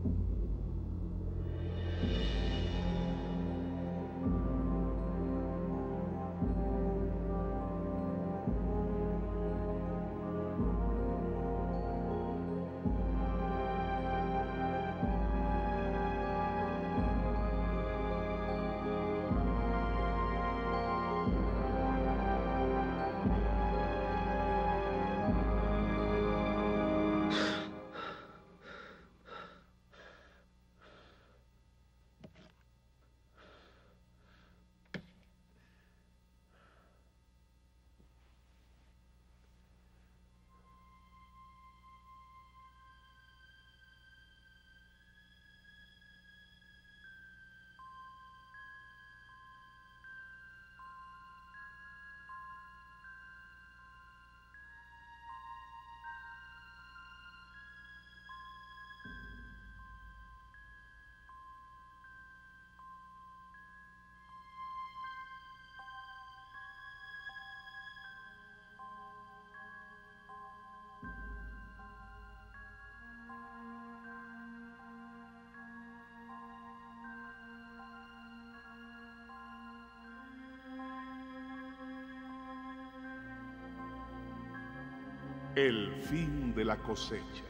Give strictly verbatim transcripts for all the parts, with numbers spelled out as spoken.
El fin de la cosecha.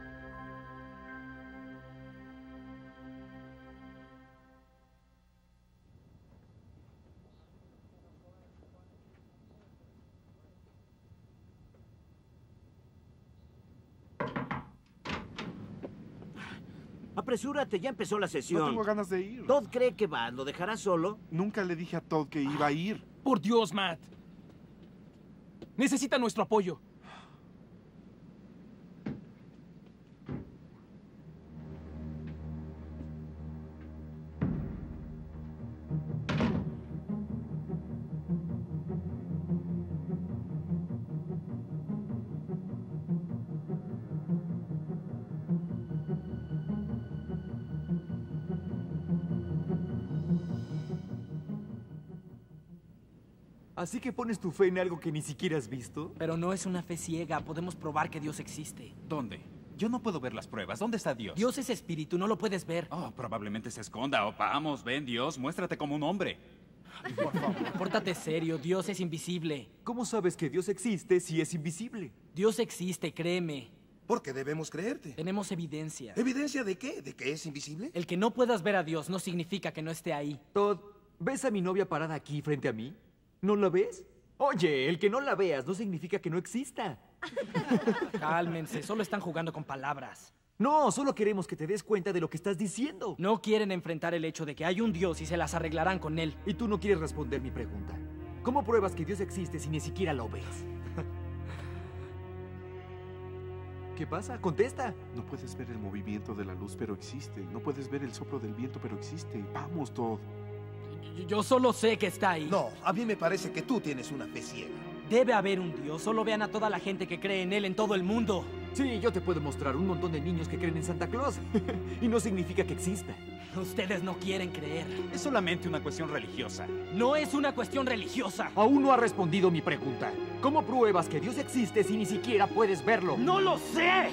Apresúrate, ya empezó la sesión. No tengo ganas de ir. Todd cree que va. ¿Lo dejarás solo? Nunca le dije a Todd que iba a ir. Por Dios, Matt. Necesita nuestro apoyo. ¿Así que pones tu fe en algo que ni siquiera has visto? Pero no es una fe ciega. Podemos probar que Dios existe. ¿Dónde? Yo no puedo ver las pruebas. ¿Dónde está Dios? Dios es espíritu, no lo puedes ver. Oh, probablemente se esconda. Oh, vamos, ven, Dios, muéstrate como un hombre. Por favor, pórtate serio. Dios es invisible. ¿Cómo sabes que Dios existe si es invisible? Dios existe, créeme. Porque debemos creerte. Tenemos evidencia. ¿Evidencia de qué? ¿De que es invisible? El que no puedas ver a Dios no significa que no esté ahí. Todd, ¿ves a mi novia parada aquí frente a mí? ¿No la ves? Oye, el que no la veas no significa que no exista. Cálmense, solo están jugando con palabras. No, solo queremos que te des cuenta de lo que estás diciendo. No quieren enfrentar el hecho de que hay un Dios y se las arreglarán con él. Y tú no quieres responder mi pregunta. ¿Cómo pruebas que Dios existe si ni siquiera lo ves? ¿Qué pasa? Contesta. No puedes ver el movimiento de la luz, pero existe. No puedes ver el soplo del viento, pero existe. Vamos, Todd. Yo solo sé que está ahí. No, a mí me parece que tú tienes una fe ciega. Debe haber un Dios. Solo vean a toda la gente que cree en él en todo el mundo. Sí, yo te puedo mostrar un montón de niños que creen en Santa Claus. Y no significa que exista. Ustedes no quieren creer. Es solamente una cuestión religiosa. No es una cuestión religiosa. Aún no ha respondido mi pregunta. ¿Cómo pruebas que Dios existe si ni siquiera puedes verlo? ¡No lo sé!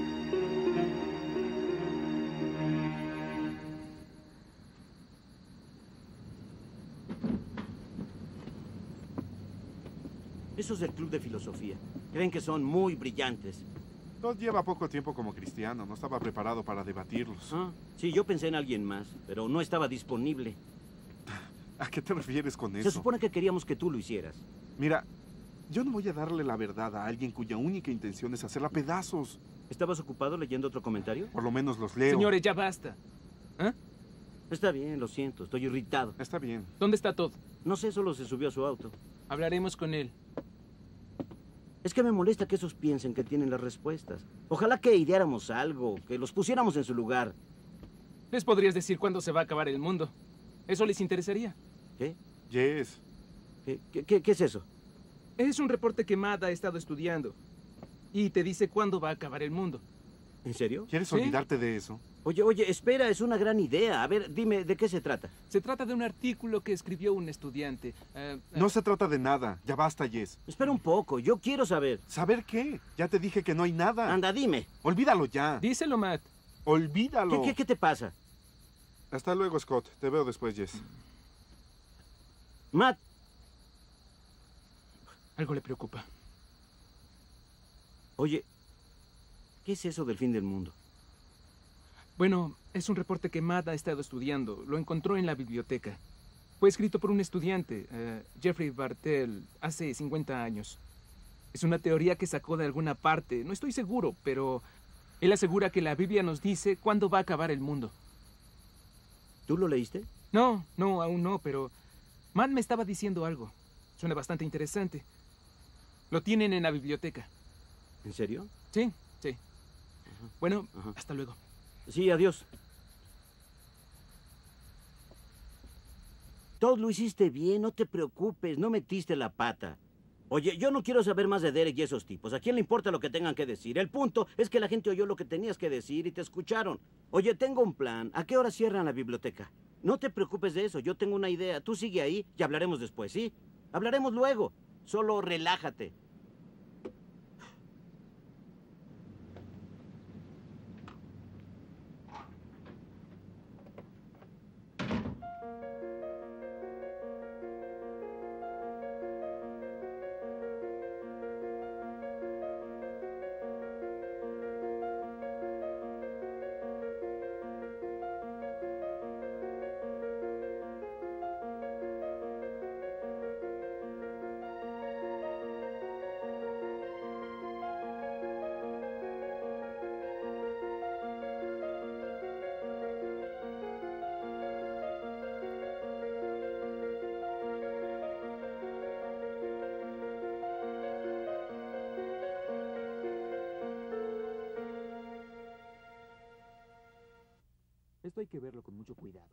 Esos del club de filosofía. Creen que son muy brillantes. Todd lleva poco tiempo como cristiano. No estaba preparado para debatirlos. Ah, sí, yo pensé en alguien más, pero no estaba disponible. ¿A qué te refieres con eso? Se supone que queríamos que tú lo hicieras. Mira, yo no voy a darle la verdad a alguien cuya única intención es hacerla pedazos. ¿Estabas ocupado leyendo otro comentario? Por lo menos los leo. Señores, ya basta. ¿Ah? Está bien, lo siento, estoy irritado. Está bien. ¿Dónde está Todd? No sé, solo se subió a su auto. Hablaremos con él. Es que me molesta que esos piensen que tienen las respuestas. Ojalá que ideáramos algo, que los pusiéramos en su lugar. Les podrías decir cuándo se va a acabar el mundo. ¿Eso les interesaría? ¿Qué? Yes. ¿Qué, qué, qué, qué es eso? Es un reporte que Matt ha estado estudiando. Y te dice cuándo va a acabar el mundo. ¿En serio? ¿Quieres ¿Sí? olvidarte de eso? Oye, oye, espera, es una gran idea. A ver, dime, ¿de qué se trata? Se trata de un artículo que escribió un estudiante. Eh, eh, No se trata de nada. Ya basta, Jess. Espera un poco, yo quiero saber. ¿Saber qué? Ya te dije que no hay nada. Anda, dime. Olvídalo ya. Díselo, Matt. Olvídalo. ¿Qué, qué, qué te pasa? Hasta luego, Scott. Te veo después, Jess. Matt, Algo le preocupa. oye, ¿qué es eso del fin del mundo? Bueno, es un reporte que Matt ha estado estudiando. Lo encontró en la biblioteca. Fue escrito por un estudiante, eh, Jeffrey Bartell, hace cincuenta años. Es una teoría que sacó de alguna parte. No estoy seguro, pero él asegura que la Biblia nos dice cuándo va a acabar el mundo. ¿Tú lo leíste? No, no, aún no, pero Matt me estaba diciendo algo. Suena bastante interesante. Lo tienen en la biblioteca. ¿En serio? Sí, sí. Bueno, Ajá. hasta luego. Sí, adiós. Todd, lo hiciste bien, no te preocupes, no metiste la pata. Oye, yo no quiero saber más de Derek y esos tipos. ¿A quién le importa lo que tengan que decir? El punto es que la gente oyó lo que tenías que decir y te escucharon. Oye, tengo un plan. ¿A qué hora cierran la biblioteca? No te preocupes de eso, yo tengo una idea. Tú sigue ahí y hablaremos después, ¿sí? Hablaremos luego. Solo relájate. Esto hay que verlo con mucho cuidado.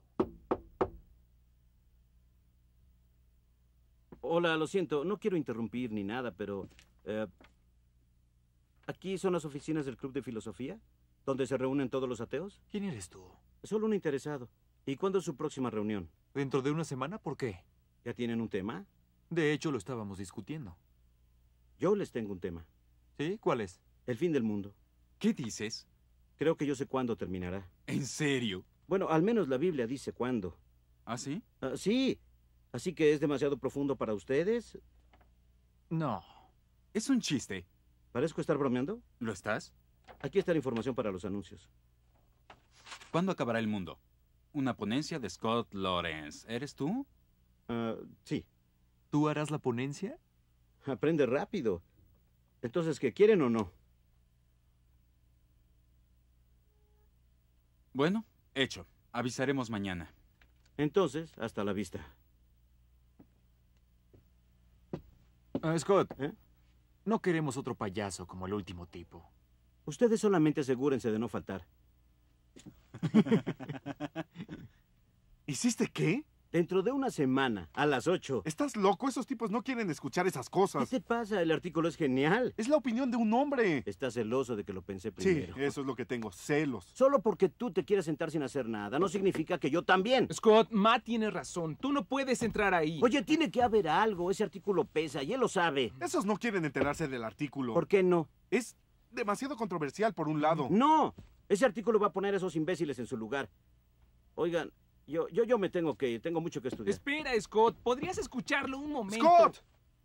Hola, lo siento, no quiero interrumpir ni nada, pero... eh, ¿aquí son las oficinas del Club de Filosofía? ¿Donde se reúnen todos los ateos? ¿Quién eres tú? Solo un interesado. ¿Y cuándo es su próxima reunión? ¿Dentro de una semana? ¿Por qué? ¿Ya tienen un tema? De hecho, lo estábamos discutiendo. Yo les tengo un tema. ¿Sí? ¿Cuál es? El fin del mundo. ¿Qué dices? Creo que yo sé cuándo terminará. ¿En serio? Bueno, al menos la Biblia dice cuándo. ¿Ah, sí? Ah, sí. Así que es demasiado profundo para ustedes. No. Es un chiste. ¿Parezco estar bromeando? ¿Lo estás? Aquí está la información para los anuncios. ¿Cuándo acabará el mundo? Una ponencia de Scott Lawrence. ¿Eres tú? Ah, sí. ¿Tú harás la ponencia? Aprende rápido. Entonces, ¿qué quieren o no? Bueno, hecho. Avisaremos mañana. Entonces, hasta la vista. Ah, Scott, ¿Eh? no queremos otro payaso como el último tipo. Ustedes solamente asegúrense de no faltar. ¿Hiciste qué? Dentro de una semana, a las ocho. ¿Estás loco? Esos tipos no quieren escuchar esas ¿Qué cosas. te pasa? El artículo es genial. Es la opinión de un hombre. Estás celoso de que lo pensé Sí, primero. eso es lo que tengo, celos. Solo porque tú te quieres sentar sin hacer nada, no significa que yo también. Scott, Matt tiene razón. Tú no puedes entrar ahí. Oye, tiene que haber algo. Ese artículo pesa y él lo sabe. Esos no quieren enterarse del artículo. ¿Por qué no? Es demasiado controversial por un lado. No. Ese artículo va a poner a esos imbéciles en su lugar. Oigan, yo, yo, yo me tengo que ir. Tengo mucho que estudiar. Espera, Scott. ¿Podrías escucharlo un momento? ¡Scott!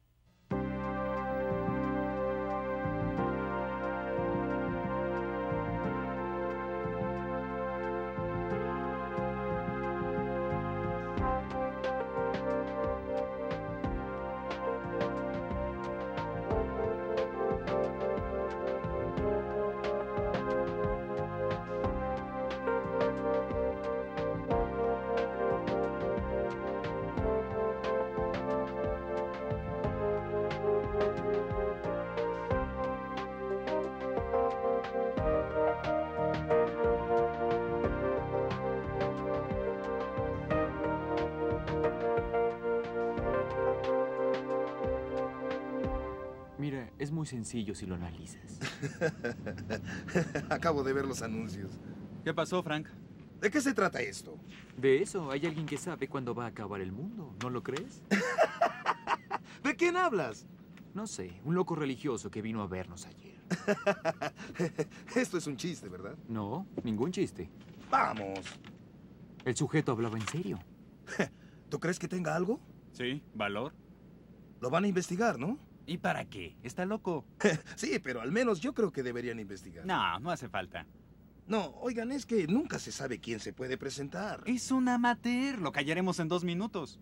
Mira, es muy sencillo si lo analizas. Acabo de ver los anuncios. ¿Qué pasó, Frank? ¿De qué se trata esto? De eso, hay alguien que sabe cuándo va a acabar el mundo, ¿no lo crees? ¿De quién hablas? No sé, un loco religioso que vino a vernos ayer. Esto es un chiste, ¿verdad? No, ningún chiste. Vamos. El sujeto hablaba en serio. ¿Tú crees que tenga algo? Sí, valor. Lo van a investigar, ¿no? ¿Y para qué? ¿Está loco? Sí, pero al menos yo creo que deberían investigar. No, no hace falta. No, oigan, es que nunca se sabe quién se puede presentar. Es un amateur. Lo callaremos en dos minutos.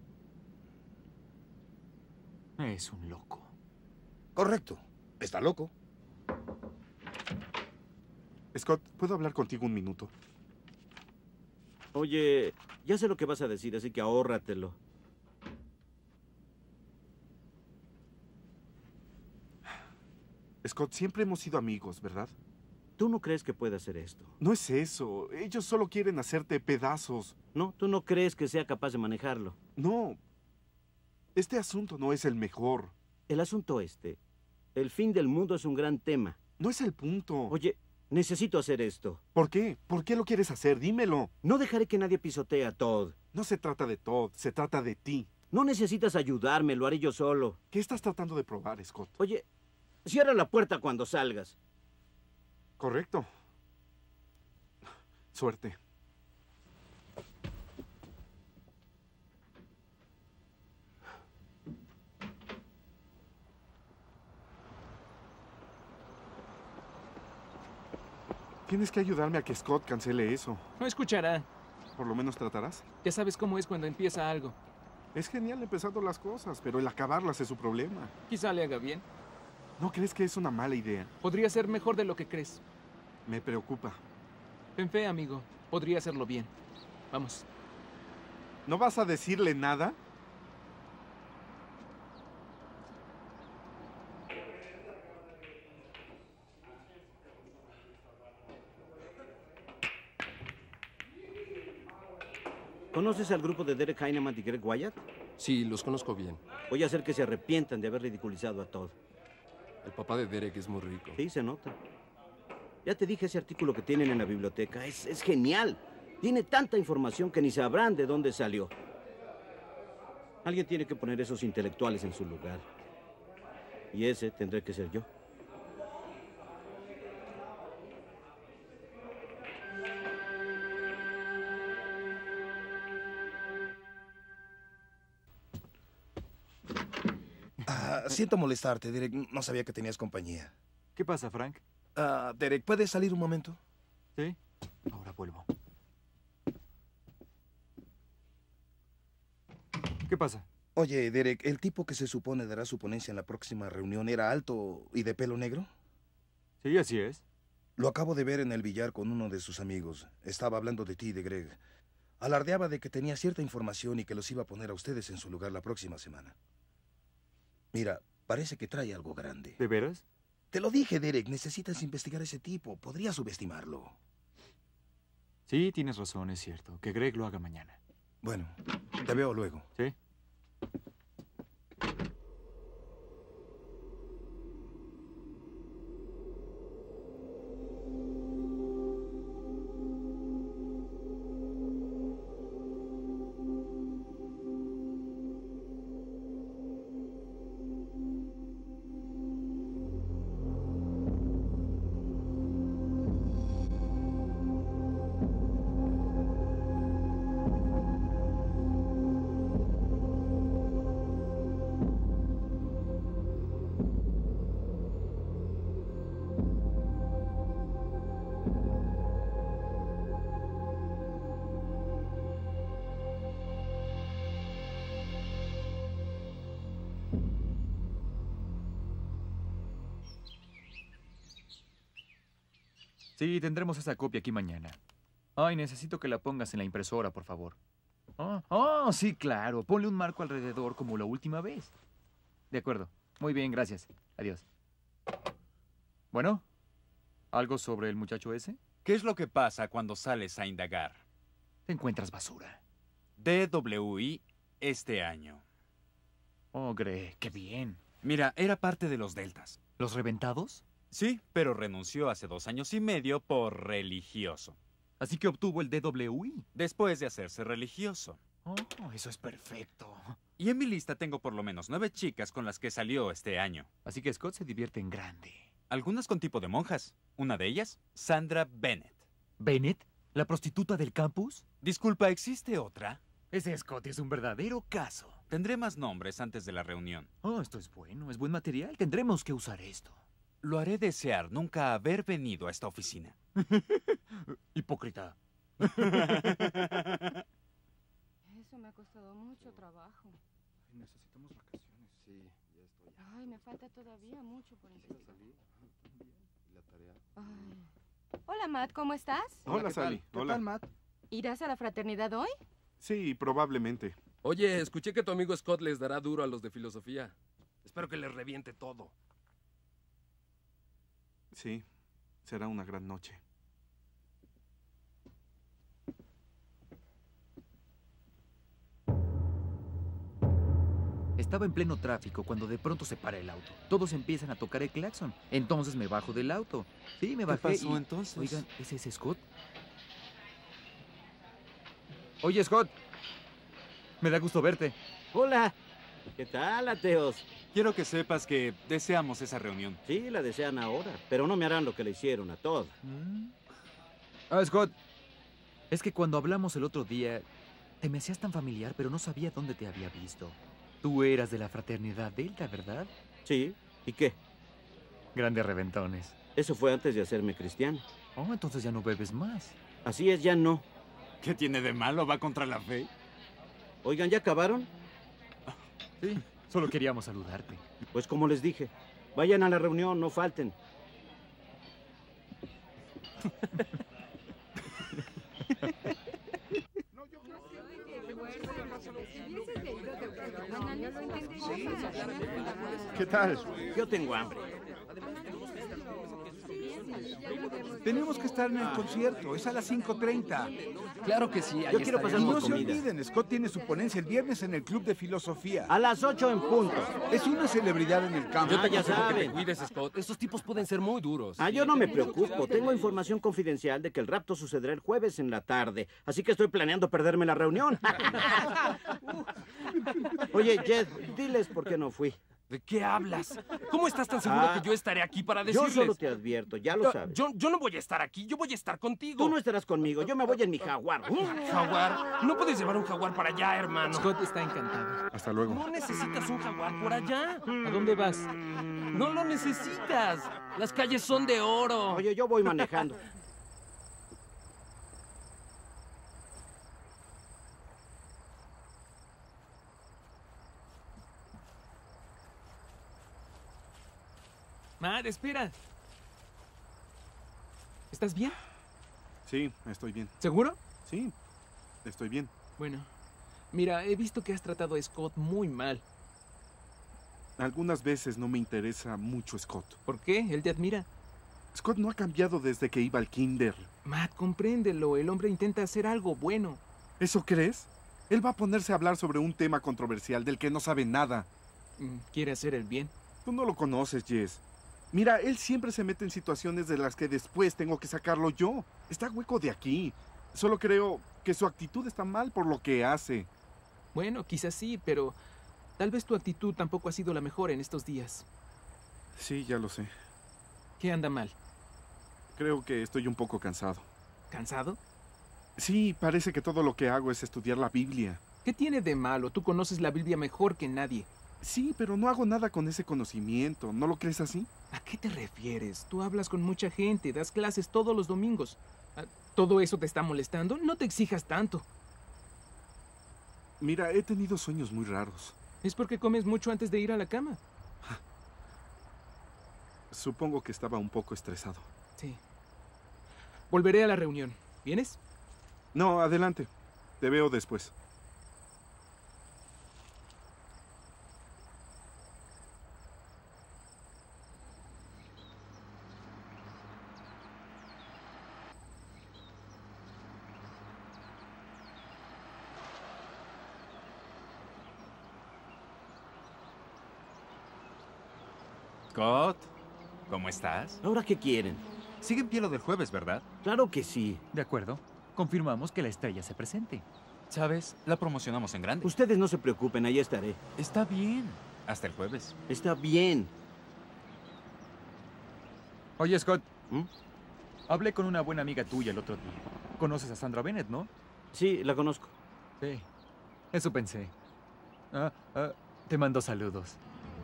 Es un loco. Correcto. Está loco. Scott, ¿puedo hablar contigo un minuto? Oye, ya sé lo que vas a decir, así que ahórratelo. Scott, siempre hemos sido amigos, ¿verdad? ¿Tú no crees que pueda hacer esto? No es eso. Ellos solo quieren hacerte pedazos. ¿No? ¿Tú no crees que sea capaz de manejarlo? No. Este asunto no es el mejor. El asunto este, el fin del mundo es un gran tema. No es el punto. Oye, necesito hacer esto. ¿Por qué? ¿Por qué lo quieres hacer? Dímelo. No dejaré que nadie pisotee a Todd. No se trata de Todd, se trata de ti. No necesitas ayudarme, lo haré yo solo. ¿Qué estás tratando de probar, Scott? Oye, cierra la puerta cuando salgas. Correcto. Suerte. Tienes que ayudarme a que Scott cancele eso. No escuchará. ¿Por lo menos tratarás? Ya sabes cómo es cuando empieza algo. Es genial empezando las cosas, pero el acabarlas es su problema. Quizá le haga bien. ¿No crees que es una mala idea? Podría ser mejor de lo que crees. Me preocupa. Ten fe, amigo. Podría hacerlo bien. Vamos. ¿No vas a decirle nada? ¿Conoces al grupo de Derek Heinemann y Greg Wyatt? Sí, los conozco bien. Voy a hacer que se arrepientan de haber ridiculizado a Todd. El papá de Derek es muy rico. Sí, se nota. Ya te dije ese artículo que tienen en la biblioteca. Es, es genial. Tiene tanta información que ni sabrán de dónde salió. Alguien tiene que poner esos intelectuales en su lugar. Y ese tendré que ser yo. Ah, siento molestarte, Derek. No sabía que tenías compañía. ¿Qué pasa, Frank? Ah, Derek, ¿puedes salir un momento? ¿Sí? Ahora vuelvo. ¿Qué pasa? Oye, Derek, ¿el tipo que se supone dará su ponencia en la próxima reunión era alto y de pelo negro? Sí, así es. Lo acabo de ver en el billar con uno de sus amigos. Estaba hablando de ti y de Greg. Alardeaba de que tenía cierta información y que los iba a poner a ustedes en su lugar la próxima semana. Mira, parece que trae algo grande. ¿De veras? Te lo dije, Derek, necesitas investigar a ese tipo. Podría subestimarlo. Sí, tienes razón, es cierto. Que Greg lo haga mañana. Bueno, te veo luego. ¿Sí? Sí, tendremos esa copia aquí mañana. Ay, necesito que la pongas en la impresora, por favor. Oh, oh, sí, claro. Ponle un marco alrededor como la última vez. De acuerdo. Muy bien, gracias. Adiós. Bueno, ¿algo sobre el muchacho ese? ¿Qué es lo que pasa cuando sales a indagar? Te encuentras basura. D W I este año. Oh, Greg, qué bien. Mira, era parte de los Deltas. ¿Los reventados? Sí, pero renunció hace dos años y medio por religioso. Así que obtuvo el D W I. Después de hacerse religioso. Oh, eso es perfecto. Y en mi lista tengo por lo menos nueve chicas con las que salió este año. Así que Scott se divierte en grande. Algunas con tipo de monjas. Una de ellas, Sandra Bennett. ¿Bennett? ¿La prostituta del campus? Disculpa, ¿existe otra? Ese Scott es un verdadero caso. Tendré más nombres antes de la reunión. Oh, esto es bueno, es buen material. Tendremos que usar esto. Lo haré desear nunca haber venido a esta oficina. Hipócrita. Eso me ha costado mucho trabajo. Necesitamos vacaciones. Sí, ya estoy. Ay, me falta todavía mucho por Quisiera empezar. salir. Ah, también. ¿Y la tarea? Ay. Hola, Matt, ¿cómo estás? Hola, ¿qué tal? Sally. ¿Qué Hola. tal, Matt? ¿Irás a la fraternidad hoy? Sí, probablemente. Oye, escuché que tu amigo Scott les dará duro a los de filosofía. Espero que les reviente todo. Sí, será una gran noche. Estaba en pleno tráfico cuando de pronto se para el auto. Todos empiezan a tocar el claxon. Entonces me bajo del auto. Sí, me ¿Qué bajé pasó y... entonces? Oigan, ¿ese es Scott? Oye, Scott. Me da gusto verte. Hola. ¿Qué tal, ateos? Quiero que sepas que deseamos esa reunión. Sí, la desean ahora, pero no me harán lo que le hicieron a Todd. Ah, Scott. Es que cuando hablamos el otro día, te me hacías tan familiar, pero no sabía dónde te había visto. Tú eras de la fraternidad Delta, ¿verdad? Sí, ¿y qué? Grandes reventones. Eso fue antes de hacerme cristiano. Oh, entonces ya no bebes más. Así es, ya no. ¿Qué tiene de malo? ¿Va contra la fe? Oigan, ¿ya acabaron? Sí, solo queríamos saludarte. Pues como les dije, vayan a la reunión, no falten. ¿Qué tal? Yo tengo hambre. Tenemos que estar en el concierto, es a las cinco treinta. Claro que sí, ahí Yo quiero pasar Y estaremos. no por se comida. olviden, Scott tiene su ponencia el viernes en el Club de Filosofía. A las ocho en punto. Es una celebridad en el campo. Yo te Ah, ya aconsejo que te saben. cuides, Scott. Estos tipos pueden ser muy duros. Ah, yo no me preocupo. Tengo información confidencial de que el rapto sucederá el jueves en la tarde. Así que estoy planeando perderme la reunión. Oye, Jed, diles por qué no fui. ¿De qué hablas? ¿Cómo estás tan seguro Ah. que yo estaré aquí para Yo decirles? solo te advierto, ya lo Yo- sabes. Yo, yo no voy a estar aquí, yo voy a estar contigo. Tú no estarás conmigo, yo me voy en mi jaguar. Jaguar. No puedes llevar un jaguar para allá, hermano. Scott está encantado. Hasta luego. No necesitas un jaguar por allá. ¿A dónde vas? No lo necesitas. Las calles son de oro. Oye, yo voy manejando. Matt, espera. ¿Estás bien? Sí, estoy bien. ¿Seguro? Sí, estoy bien. Bueno, mira, he visto que has tratado a Scott muy mal. Algunas veces no me interesa mucho Scott. ¿Por qué? Él te admira. Scott no ha cambiado desde que iba al kinder. Matt, compréndelo. El hombre intenta hacer algo bueno. ¿Eso crees? Él va a ponerse a hablar sobre un tema controversial del que no sabe nada. Mm, Quiere hacer el bien. Tú no lo conoces, Jess. Mira, él siempre se mete en situaciones de las que después tengo que sacarlo yo. Está hueco de aquí. Solo creo que su actitud está mal por lo que hace. Bueno, quizás sí, pero tal vez tu actitud tampoco ha sido la mejor en estos días. Sí, ya lo sé. ¿Qué anda mal? Creo que estoy un poco cansado. ¿Cansado? Sí, parece que todo lo que hago es estudiar la Biblia. ¿Qué tiene de malo? Tú conoces la Biblia mejor que nadie. Sí, pero no hago nada con ese conocimiento. ¿No lo crees así? ¿A qué te refieres? Tú hablas con mucha gente, das clases todos los domingos. Ah, ¿Todo eso te está molestando? No te exijas tanto. Mira, he tenido sueños muy raros. Es porque comes mucho antes de ir a la cama. Supongo que estaba un poco estresado. Sí. Volveré a la reunión. ¿Vienes? No, adelante. Te veo después. Scott, ¿cómo estás? ¿Ahora qué quieren? Sigue en pie lo del jueves, ¿verdad? Claro que sí. De acuerdo. Confirmamos que la estrella se presente. ¿Sabes? La promocionamos en grande. Ustedes no se preocupen, ahí estaré. Está bien. Hasta el jueves. Está bien. Oye, Scott. ¿Mm? Hablé con una buena amiga tuya el otro día. ¿Conoces a Sandra Bennett, no? Sí, la conozco. Sí, eso pensé. Ah, ah, te mando saludos.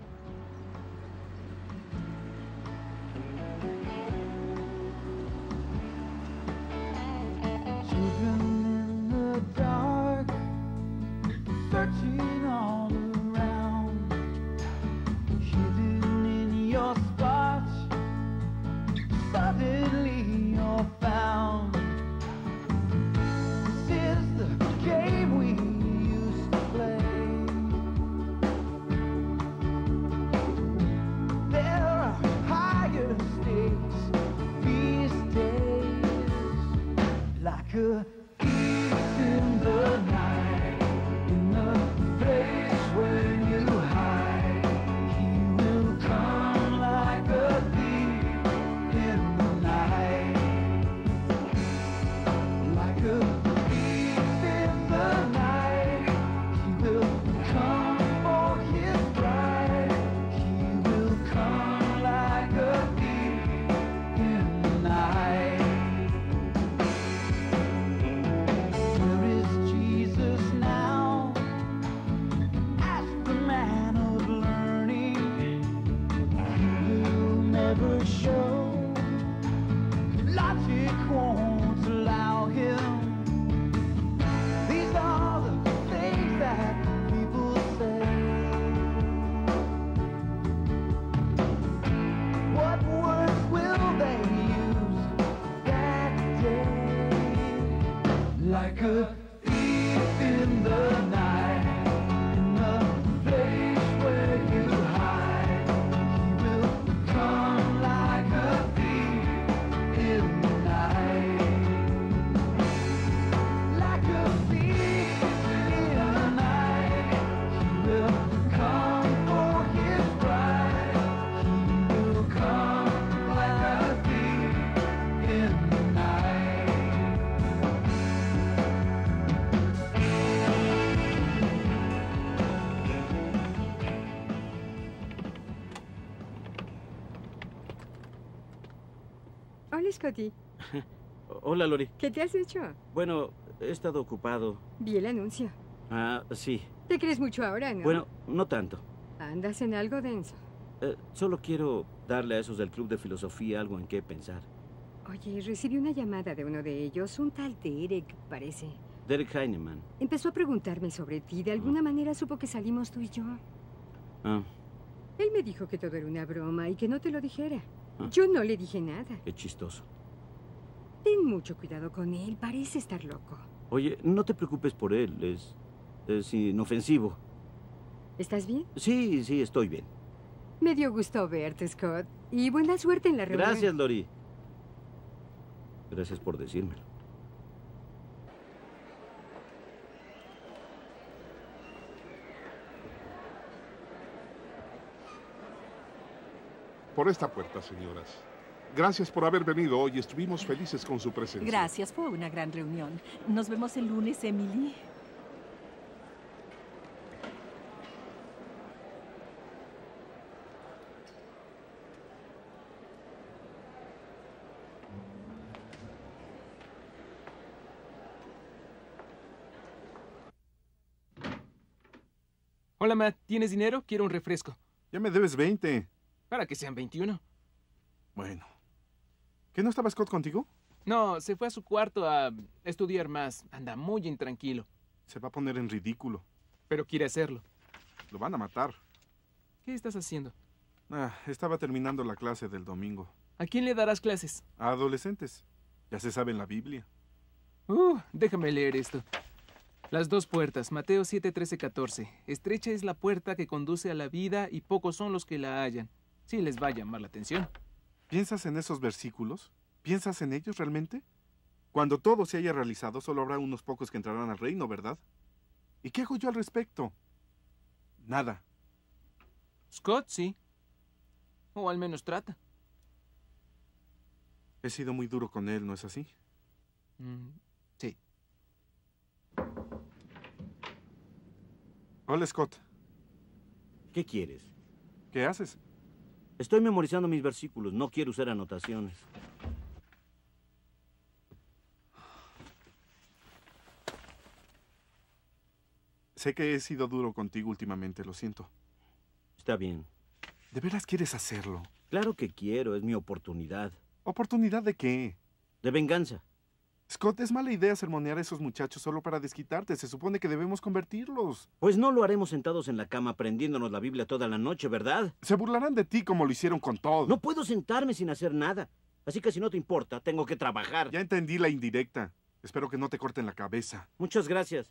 Children in the dark, searching all around, hidden in your spots, suddenly you're found. This is the game we used to play. There are higher stakes these days, like a thief in the night, in the place where you hide. He will come like a thief in the night, like a thief in the night. He will come for his bride. He will come like a thief in the night. Where is Jesus now? Ask the man of learning. He will never show. Logic won't allow him. These are the things that people say. What words will they use that day? Like a thief in the night, in the place where you hide. He will come like a thief in the night, like a thief in the night. He will come for his bride. He will come like a thief in the night. Hola, Scotty. Hola, Lori. ¿Qué te has hecho? Bueno, he estado ocupado. Vi el anuncio. Ah, sí. ¿Te crees mucho ahora, no? Bueno, no tanto. Andas en algo denso. Eh, solo quiero darle a esos del Club de Filosofía algo en qué pensar. Oye, recibí una llamada de uno de ellos, un tal Derek, parece. Derek Heinemann. Empezó a preguntarme sobre ti. De alguna manera supo que salimos tú y yo. Ah, Él me dijo que todo era una broma y que no te lo dijera. Ah. Yo no le dije nada. qué chistoso. Ten mucho cuidado con él, parece estar loco. Oye, no te preocupes por él. Es, es inofensivo. ¿Estás bien? Sí, sí, estoy bien. Me dio gusto verte, Scott. Y buena suerte en la reunión. Gracias, Lori. Gracias por decírmelo. Por esta puerta, señoras. Gracias por haber venido hoy. Estuvimos felices con su presencia. Gracias, fue una gran reunión. Nos vemos el lunes, Emily. Hola, Matt. ¿Tienes dinero? Quiero un refresco. Ya me debes veinte. Para que sean veintiuno. Bueno. ¿Qué no estaba Scott contigo? No, se fue a su cuarto a estudiar más. Anda muy intranquilo. Se va a poner en ridículo. Pero quiere hacerlo. Lo van a matar. ¿Qué estás haciendo? Ah, estaba terminando la clase del domingo. ¿A quién le darás clases? A adolescentes. Ya se sabe en la Biblia. Uh, déjame leer esto. Las dos puertas, Mateo siete, trece, catorce. Estrecha es la puerta que conduce a la vida y pocos son los que la hallan. Sí les va a llamar la atención. ¿Piensas en esos versículos? ¿Piensas en ellos realmente? Cuando todo se haya realizado, solo habrá unos pocos que entrarán al reino, ¿verdad? ¿Y qué hago yo al respecto? Nada. Scott, sí. O al menos trata. He sido muy duro con él, ¿no es así? Mm, sí. Hola, Scott. ¿Qué quieres? ¿Qué haces? Estoy memorizando mis versículos. No quiero usar anotaciones. Sé que he sido duro contigo últimamente, lo siento. Está bien. ¿De veras quieres hacerlo? Claro que quiero, es mi oportunidad. ¿Oportunidad de qué? De venganza. Scott, es mala idea sermonear a esos muchachos solo para desquitarte. Se supone que debemos convertirlos. Pues no lo haremos sentados en la cama aprendiéndonos la Biblia toda la noche, ¿verdad? Se burlarán de ti como lo hicieron con todo. No puedo sentarme sin hacer nada. Así que si no te importa, tengo que trabajar. Ya entendí la indirecta. Espero que no te corten la cabeza. Muchas gracias.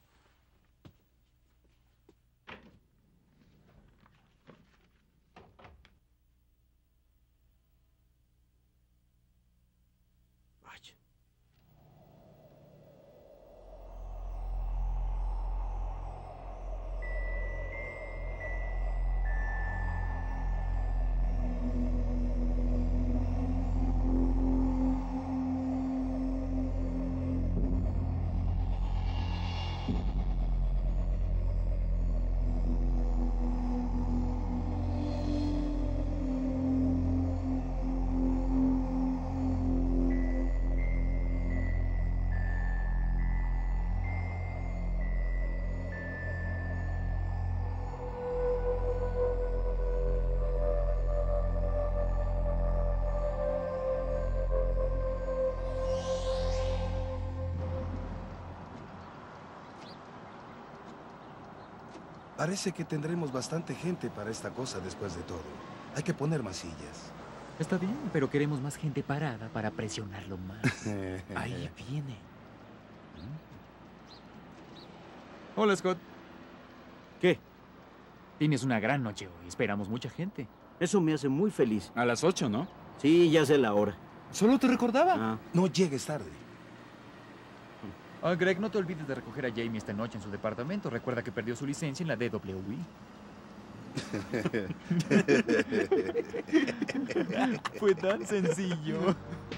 Parece que tendremos bastante gente para esta cosa después de todo. Hay que poner más sillas. Está bien, pero queremos más gente parada para presionarlo más. Ahí viene. Hola, Scott. ¿Qué? Tienes una gran noche hoy. Esperamos mucha gente. Eso me hace muy feliz. A las ocho, ¿no? Sí, ya sé la hora. Solo te recordaba. Ah. No llegues tarde. Oh, Greg, no te olvides de recoger a Jamie esta noche en su departamento. Recuerda que perdió su licencia en la D W I. Fue tan sencillo.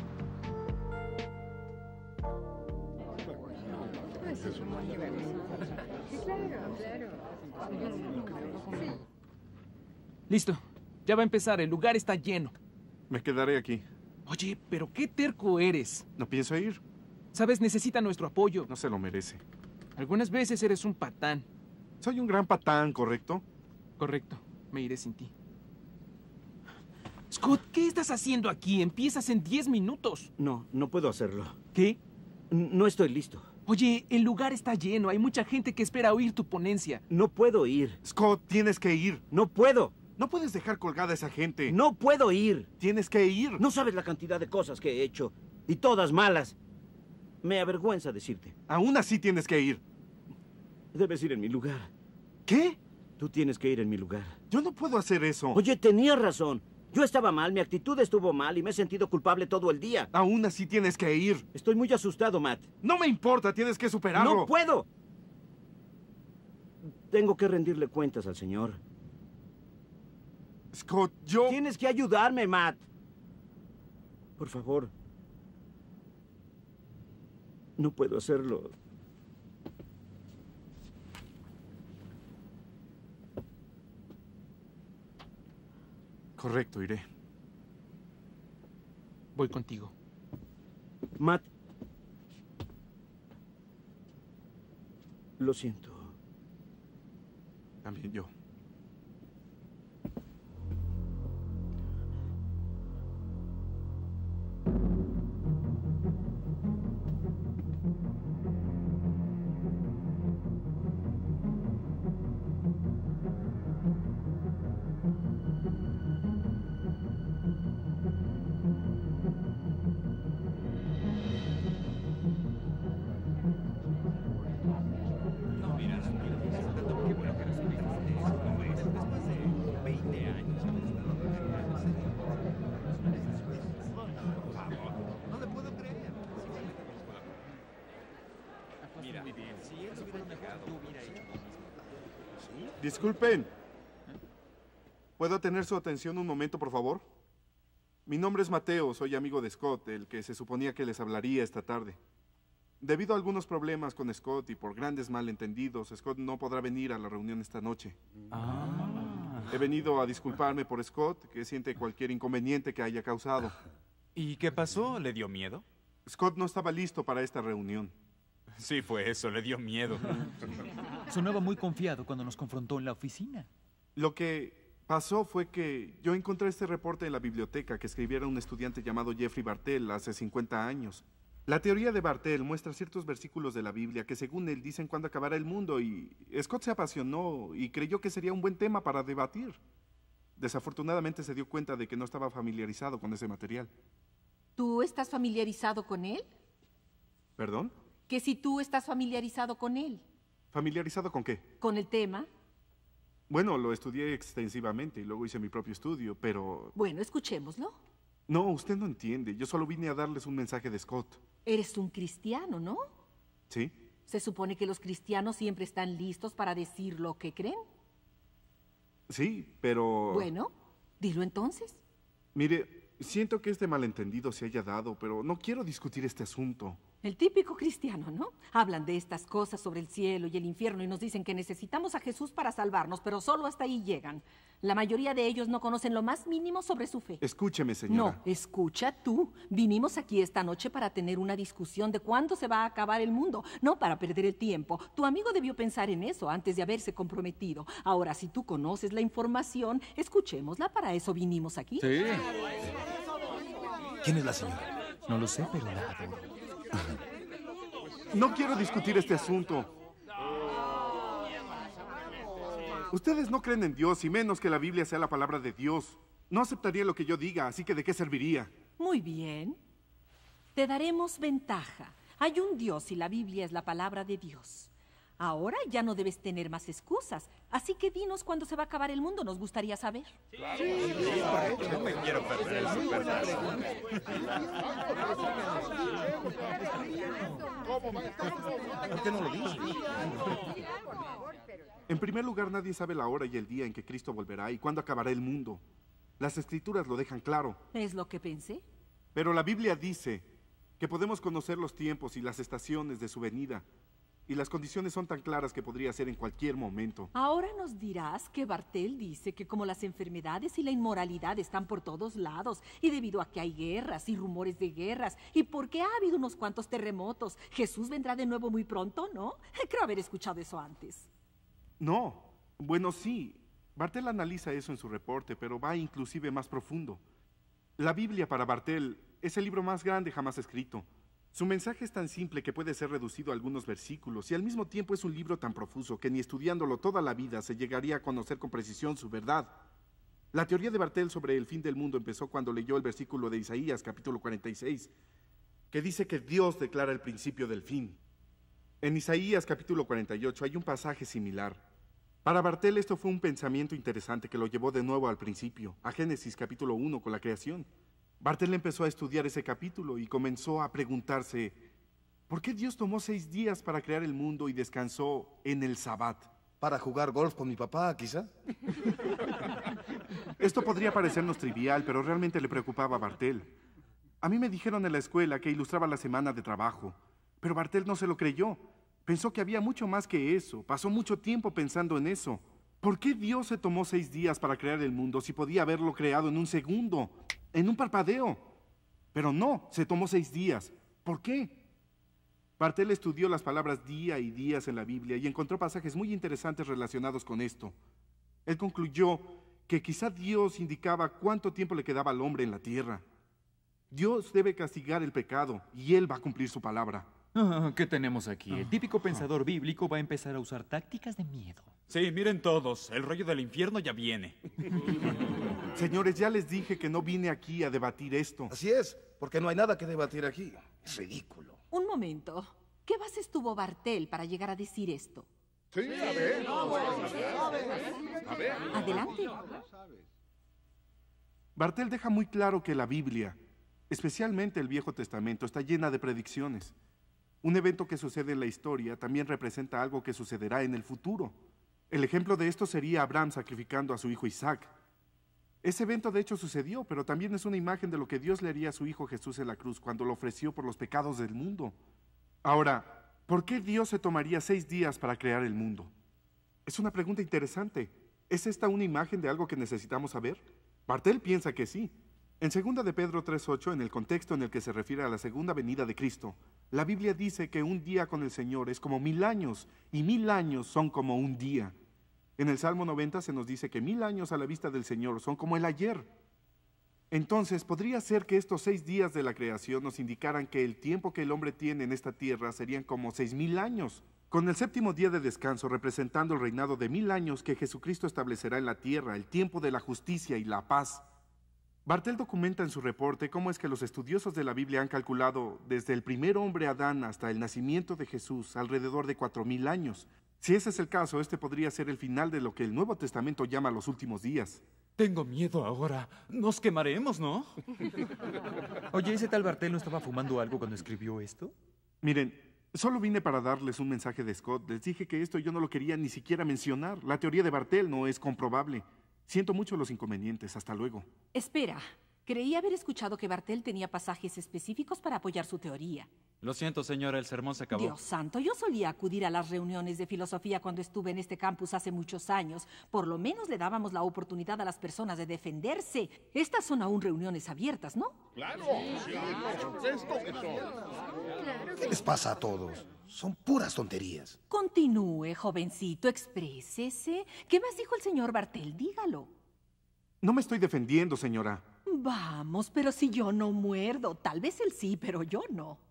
Listo. Ya va a empezar. El lugar está lleno. Me quedaré aquí. Oye, pero qué terco eres. No pienso ir. Sabes, necesita nuestro apoyo. No se lo merece. Algunas veces eres un patán. Soy un gran patán, ¿correcto? Correcto. Me iré sin ti. Scott, ¿qué estás haciendo aquí? Empiezas en diez minutos. No, no puedo hacerlo. ¿Qué? N- no estoy listo. Oye, el lugar está lleno. Hay mucha gente que espera oír tu ponencia. No puedo ir. Scott, tienes que ir. No puedo. No puedes dejar colgada a esa gente. No puedo ir. Tienes que ir. No sabes la cantidad de cosas que he hecho. Y todas malas. Me avergüenza decirte. Aún así tienes que ir. Debes ir en mi lugar. ¿Qué? Tú tienes que ir en mi lugar. Yo no puedo hacer eso. Oye, tenías razón. Yo estaba mal, mi actitud estuvo mal y me he sentido culpable todo el día. Aún así tienes que ir. Estoy muy asustado, Matt. No me importa, tienes que superarlo. ¡No puedo! Tengo que rendirle cuentas al señor. Scott, yo... Tienes que ayudarme, Matt. Por favor. No puedo hacerlo. Correcto, iré. Voy contigo. Matt. Lo siento. También yo. Disculpen. ¿Puedo tener su atención un momento, por favor? Mi nombre es Mateo, soy amigo de Scott, el que se suponía que les hablaría esta tarde. Debido a algunos problemas con Scott y por grandes malentendidos, Scott no podrá venir a la reunión esta noche. Ah, He venido a disculparme por Scott, que siente cualquier inconveniente que haya causado. ¿Y qué pasó? ¿Le dio miedo? Scott no estaba listo para esta reunión. Sí, fue eso, le dio miedo. Sonaba muy confiado cuando nos confrontó en la oficina. Lo que pasó fue que yo encontré este reporte en la biblioteca que escribiera un estudiante llamado Jeffrey Bartell hace cincuenta años. La teoría de Bartell muestra ciertos versículos de la Biblia que según él dicen cuándo acabará el mundo y Scott se apasionó y creyó que sería un buen tema para debatir. Desafortunadamente se dio cuenta de que no estaba familiarizado con ese material. ¿Tú estás familiarizado con él? ¿Perdón? Que si tú estás familiarizado con él. ¿Familiarizado con qué? ¿Con el tema? Bueno, lo estudié extensivamente y luego hice mi propio estudio, pero... Bueno, escuchémoslo. No, usted no entiende. Yo solo vine a darles un mensaje de Scott. Eres un cristiano, ¿no? ¿Sí? Se supone que los cristianos siempre están listos para decir lo que creen. Sí, pero... Bueno, dilo entonces. Mire, siento que este malentendido se haya dado, pero no quiero discutir este asunto. El típico cristiano, ¿no? Hablan de estas cosas sobre el cielo y el infierno y nos dicen que necesitamos a Jesús para salvarnos, pero solo hasta ahí llegan. La mayoría de ellos no conocen lo más mínimo sobre su fe. Escúcheme, señora. No, escucha tú. Vinimos aquí esta noche para tener una discusión de cuándo se va a acabar el mundo, no para perder el tiempo. Tu amigo debió pensar en eso antes de haberse comprometido. Ahora, si tú conoces la información, escuchémosla, para eso vinimos aquí. Sí. ¿Quién es la señora? No lo sé, pero la adoro. No quiero discutir este asunto. Ustedes no creen en Dios, y menos que la Biblia sea la palabra de Dios. No aceptaría lo que yo diga, así que ¿de qué serviría? Muy bien. Te daremos ventaja. Hay un Dios y la Biblia es la palabra de Dios. Ahora ya no debes tener más excusas. Así que dinos cuándo se va a acabar el mundo, nos gustaría saber. Sí, no me quiero perder el supertazón. ¿Por qué no lo dices? En primer lugar, nadie sabe la hora y el día en que Cristo volverá y cuándo acabará el mundo. Las Escrituras lo dejan claro. Es lo que pensé. Pero la Biblia dice que podemos conocer los tiempos y las estaciones de su venida. Y las condiciones son tan claras que podría ser en cualquier momento. Ahora nos dirás que Bartell dice que como las enfermedades y la inmoralidad están por todos lados, y debido a que hay guerras y rumores de guerras, y porque ha habido unos cuantos terremotos, Jesús vendrá de nuevo muy pronto, ¿no? Creo haber escuchado eso antes. No. Bueno, sí. Bartell analiza eso en su reporte, pero va inclusive más profundo. La Biblia para Bartell es el libro más grande jamás escrito. Su mensaje es tan simple que puede ser reducido a algunos versículos y al mismo tiempo es un libro tan profuso que ni estudiándolo toda la vida se llegaría a conocer con precisión su verdad. La teoría de Bartell sobre el fin del mundo empezó cuando leyó el versículo de Isaías, capítulo cuarenta y seis, que dice que Dios declara el principio del fin. En Isaías, capítulo cuarenta y ocho, hay un pasaje similar. Para Bartell esto fue un pensamiento interesante que lo llevó de nuevo al principio, a Génesis, capítulo uno, con la creación. Bartell empezó a estudiar ese capítulo y comenzó a preguntarse, ¿por qué Dios tomó seis días para crear el mundo y descansó en el Sabbat? ¿Para jugar golf con mi papá, quizá? Esto podría parecernos trivial, pero realmente le preocupaba a Bartell. A mí me dijeron en la escuela que ilustraba la semana de trabajo, pero Bartell no se lo creyó. Pensó que había mucho más que eso, pasó mucho tiempo pensando en eso. ¿Por qué Dios se tomó seis días para crear el mundo si podía haberlo creado en un segundo? En un parpadeo. Pero no, se tomó seis días. ¿Por qué? Bartell estudió las palabras día y días en la Biblia y encontró pasajes muy interesantes relacionados con esto. Él concluyó que quizá Dios indicaba cuánto tiempo le quedaba al hombre en la tierra. Dios debe castigar el pecado y Él va a cumplir su palabra. Ah, ¿qué tenemos aquí? El típico pensador bíblico va a empezar a usar tácticas de miedo. Sí, miren todos, el rollo del infierno ya viene. Señores, ya les dije que no vine aquí a debatir esto. Así es, porque no hay nada que debatir aquí. Es ridículo. Un momento. ¿Qué bases tuvo Bartell para llegar a decir esto? Sí, a ver. A ver. Adelante. Bartell deja muy claro que la Biblia, especialmente el Viejo Testamento, está llena de predicciones. Un evento que sucede en la historia también representa algo que sucederá en el futuro. El ejemplo de esto sería Abraham sacrificando a su hijo Isaac. Ese evento de hecho sucedió, pero también es una imagen de lo que Dios le haría a su hijo Jesús en la cruz cuando lo ofreció por los pecados del mundo. Ahora, ¿por qué Dios se tomaría seis días para crear el mundo? Es una pregunta interesante. ¿Es esta una imagen de algo que necesitamos saber? Bartel piensa que sí. En segunda de Pedro tres ocho, en el contexto en el que se refiere a la segunda venida de Cristo, la Biblia dice que un día con el Señor es como mil años, y mil años son como un día. En el Salmo noventa se nos dice que mil años a la vista del Señor son como el ayer. Entonces, ¿podría ser que estos seis días de la creación nos indicaran que el tiempo que el hombre tiene en esta tierra serían como seis mil años? Con el séptimo día de descanso representando el reinado de mil años que Jesucristo establecerá en la tierra, el tiempo de la justicia y la paz. Bartel documenta en su reporte cómo es que los estudiosos de la Biblia han calculado desde el primer hombre Adán hasta el nacimiento de Jesús alrededor de cuatro mil años. Si ese es el caso, este podría ser el final de lo que el Nuevo Testamento llama los últimos días. Tengo miedo ahora. Nos quemaremos, ¿no? Oye, ¿ese tal Bartel no estaba fumando algo cuando escribió esto? Miren, solo vine para darles un mensaje de Scott. Les dije que esto yo no lo quería ni siquiera mencionar. La teoría de Bartel no es comprobable. Siento mucho los inconvenientes. Hasta luego. Espera. Creí haber escuchado que Bartel tenía pasajes específicos para apoyar su teoría. Lo siento, señora, el sermón se acabó. Dios santo, yo solía acudir a las reuniones de filosofía cuando estuve en este campus hace muchos años. Por lo menos le dábamos la oportunidad a las personas de defenderse. Estas son aún reuniones abiertas, ¿no? Claro, sí, por supuesto que son. ¿Qué les pasa a todos? Son puras tonterías. Continúe, jovencito, exprésese. ¿Qué más dijo el señor Bartel? Dígalo. No me estoy defendiendo, señora. Vamos, pero si yo no muerdo. Tal vez él sí, pero yo no.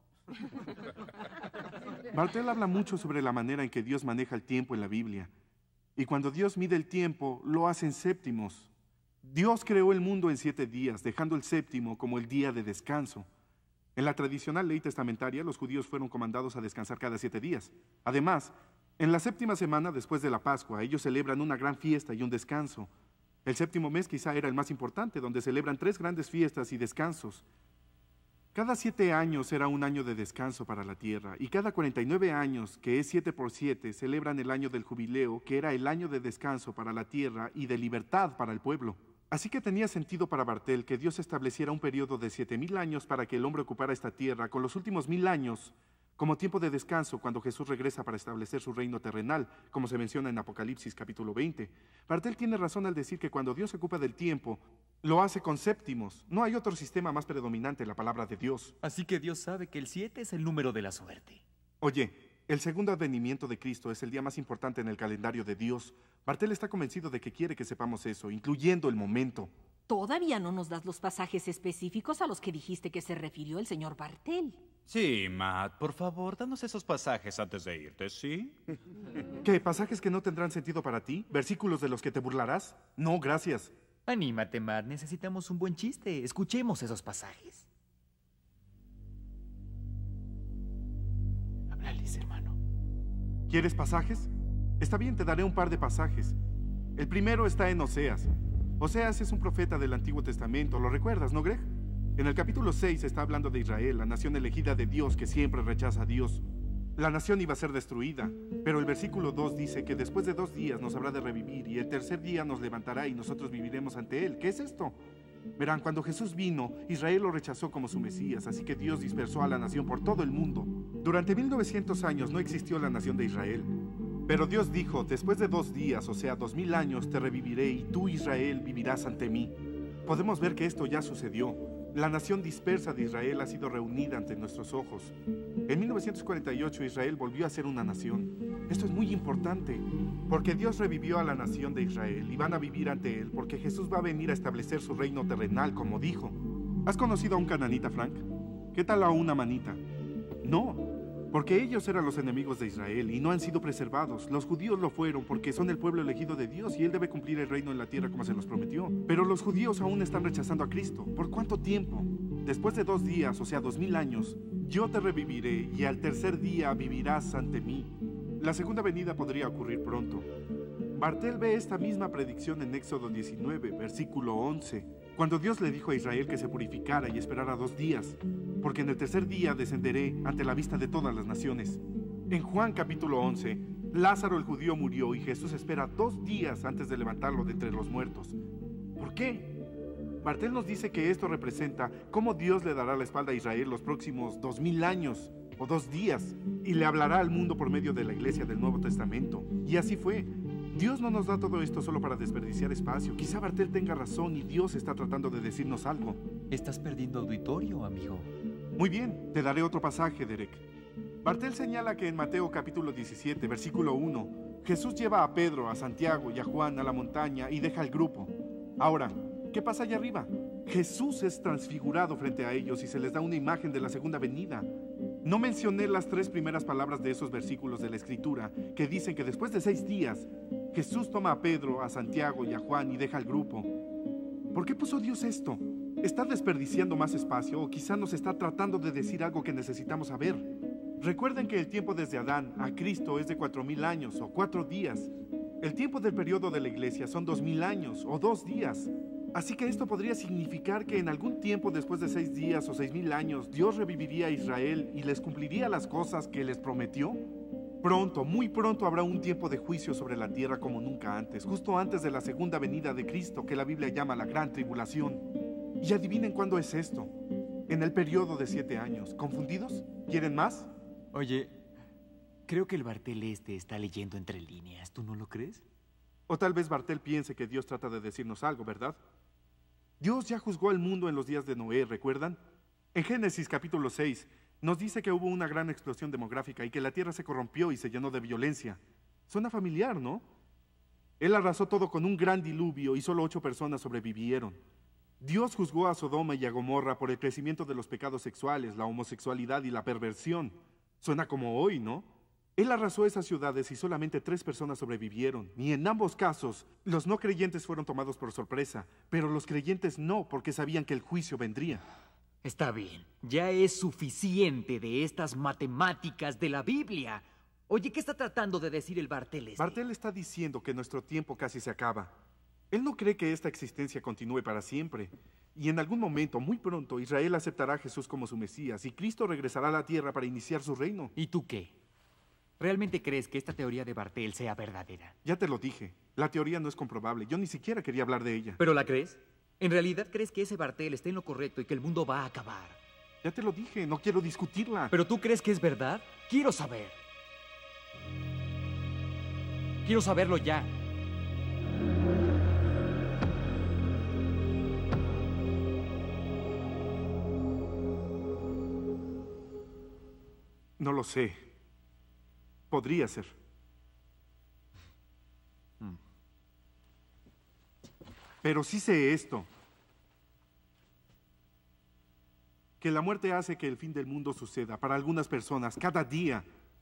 Bartel habla mucho sobre la manera en que Dios maneja el tiempo en la Biblia. Y cuando Dios mide el tiempo, lo hace en séptimos. Dios creó el mundo en siete días, dejando el séptimo como el día de descanso. En la tradicional ley testamentaria, los judíos fueron comandados a descansar cada siete días. Además, en la séptima semana después de la Pascua, ellos celebran una gran fiesta y un descanso. El séptimo mes quizá era el más importante, donde celebran tres grandes fiestas y descansos. Cada siete años era un año de descanso para la tierra, y cada cuarenta y nueve años, que es siete por siete, celebran el año del jubileo, que era el año de descanso para la tierra y de libertad para el pueblo. Así que tenía sentido para Bartel que Dios estableciera un periodo de siete mil años para que el hombre ocupara esta tierra, con los últimos mil años como tiempo de descanso cuando Jesús regresa para establecer su reino terrenal, como se menciona en Apocalipsis capítulo veinte. Bartel tiene razón al decir que cuando Dios se ocupa del tiempo, lo hace con séptimos. No hay otro sistema más predominante en la palabra de Dios. Así que Dios sabe que el siete es el número de la suerte. Oye, el segundo advenimiento de Cristo es el día más importante en el calendario de Dios. Bartel está convencido de que quiere que sepamos eso, incluyendo el momento. Todavía no nos das los pasajes específicos a los que dijiste que se refirió el señor Bartel. Sí, Matt, por favor, danos esos pasajes antes de irte, ¿sí? ¿Qué? ¿Pasajes que no tendrán sentido para ti? ¿Versículos de los que te burlarás? No, gracias. Anímate, Matt, necesitamos un buen chiste. Escuchemos esos pasajes. Háblales, hermano. ¿Quieres pasajes? Está bien, te daré un par de pasajes. El primero está en Oseas. Oseas es un profeta del Antiguo Testamento, ¿lo recuerdas, no, Greg? En el capítulo seis está hablando de Israel, la nación elegida de Dios que siempre rechaza a Dios. La nación iba a ser destruida, pero el versículo dos dice que después de dos días nos habrá de revivir y el tercer día nos levantará y nosotros viviremos ante Él. ¿Qué es esto? Verán, cuando Jesús vino, Israel lo rechazó como su Mesías, así que Dios dispersó a la nación por todo el mundo. Durante mil novecientos años no existió la nación de Israel. Pero Dios dijo, después de dos días, o sea, dos mil años, te reviviré y tú, Israel, vivirás ante mí. Podemos ver que esto ya sucedió. La nación dispersa de Israel ha sido reunida ante nuestros ojos. En mil novecientos cuarenta y ocho Israel volvió a ser una nación. Esto es muy importante, porque Dios revivió a la nación de Israel y van a vivir ante Él, porque Jesús va a venir a establecer su reino terrenal, como dijo. ¿Has conocido a un cananita, Frank? ¿Qué tal a una manita? No, porque ellos eran los enemigos de Israel y no han sido preservados. Los judíos lo fueron porque son el pueblo elegido de Dios y Él debe cumplir el reino en la tierra como se los prometió. Pero los judíos aún están rechazando a Cristo. ¿Por cuánto tiempo? Después de dos días, o sea, dos mil años, yo te reviviré y al tercer día vivirás ante mí. La segunda venida podría ocurrir pronto. Bartel ve esta misma predicción en Éxodo diecinueve, versículo once, cuando Dios le dijo a Israel que se purificara y esperara dos días, porque en el tercer día descenderé ante la vista de todas las naciones. En Juan capítulo once, Lázaro el judío murió y Jesús espera dos días antes de levantarlo de entre los muertos. ¿Por qué? Bartel nos dice que esto representa cómo Dios le dará la espalda a Israel los próximos dos mil años o dos días y le hablará al mundo por medio de la iglesia del Nuevo Testamento. Y así fue. Dios no nos da todo esto solo para desperdiciar espacio. Quizá Bartel tenga razón y Dios está tratando de decirnos algo. Estás perdiendo auditorio, amigo. Muy bien, te daré otro pasaje, Derek. Bartel señala que en Mateo capítulo diecisiete, versículo uno, Jesús lleva a Pedro, a Santiago y a Juan a la montaña y deja el grupo. Ahora, ¿qué pasa allá arriba? Jesús es transfigurado frente a ellos y se les da una imagen de la segunda venida. No mencioné las tres primeras palabras de esos versículos de la Escritura que dicen que después de seis días, Jesús toma a Pedro, a Santiago y a Juan y deja el grupo. ¿Por qué puso Dios esto? ¿Está desperdiciando más espacio o quizá nos está tratando de decir algo que necesitamos saber? Recuerden que el tiempo desde Adán a Cristo es de cuatro mil años o cuatro días. El tiempo del periodo de la iglesia son dos mil años o dos días. Así que esto podría significar que en algún tiempo después de seis días o seis mil años, Dios reviviría a Israel y les cumpliría las cosas que les prometió. Pronto, muy pronto habrá un tiempo de juicio sobre la tierra como nunca antes, justo antes de la segunda venida de Cristo, que la Biblia llama la Gran Tribulación. Y adivinen cuándo es esto. En el periodo de siete años. ¿Confundidos? ¿Quieren más? Oye, creo que el Bartel este está leyendo entre líneas. ¿Tú no lo crees? O tal vez Bartel piense que Dios trata de decirnos algo, ¿verdad? Dios ya juzgó al mundo en los días de Noé, ¿recuerdan? En Génesis capítulo seis nos dice que hubo una gran explosión demográfica y que la tierra se corrompió y se llenó de violencia. Suena familiar, ¿no? Él arrasó todo con un gran diluvio y solo ocho personas sobrevivieron. Dios juzgó a Sodoma y a Gomorra por el crecimiento de los pecados sexuales, la homosexualidad y la perversión. Suena como hoy, ¿no? Él arrasó esas ciudades y solamente tres personas sobrevivieron. Y en ambos casos, los no creyentes fueron tomados por sorpresa, pero los creyentes no, porque sabían que el juicio vendría. Está bien, ya es suficiente de estas matemáticas de la Biblia. Oye, ¿qué está tratando de decir el Bartel este? Bartel está diciendo que nuestro tiempo casi se acaba. Él no cree que esta existencia continúe para siempre. Y en algún momento, muy pronto, Israel aceptará a Jesús como su Mesías y Cristo regresará a la tierra para iniciar su reino. ¿Y tú qué? ¿Realmente crees que esta teoría de Bartel sea verdadera? Ya te lo dije. La teoría no es comprobable. Yo ni siquiera quería hablar de ella. ¿Pero la crees? ¿En realidad crees que ese Bartel está en lo correcto y que el mundo va a acabar? Ya te lo dije. No quiero discutirla. ¿Pero tú crees que es verdad? Quiero saber. Quiero saberlo ya. No lo sé. Podría ser. Pero sí sé esto. Que la muerte hace que el fin del mundo suceda para algunas personas cada día.